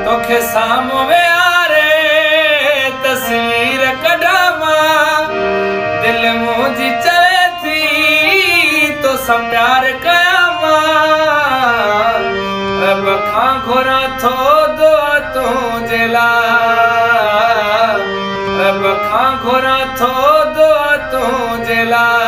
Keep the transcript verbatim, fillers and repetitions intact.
तोखे साम्हूं वेहारे तस्वीर कढावा दिल मुंहिंजी चवे थी तो सां प्यार कयां रब खां घुरां थो दुआ तुंहिंजे लाइ रब खां घुरां थो दुआ तुंहिंजे लाइ।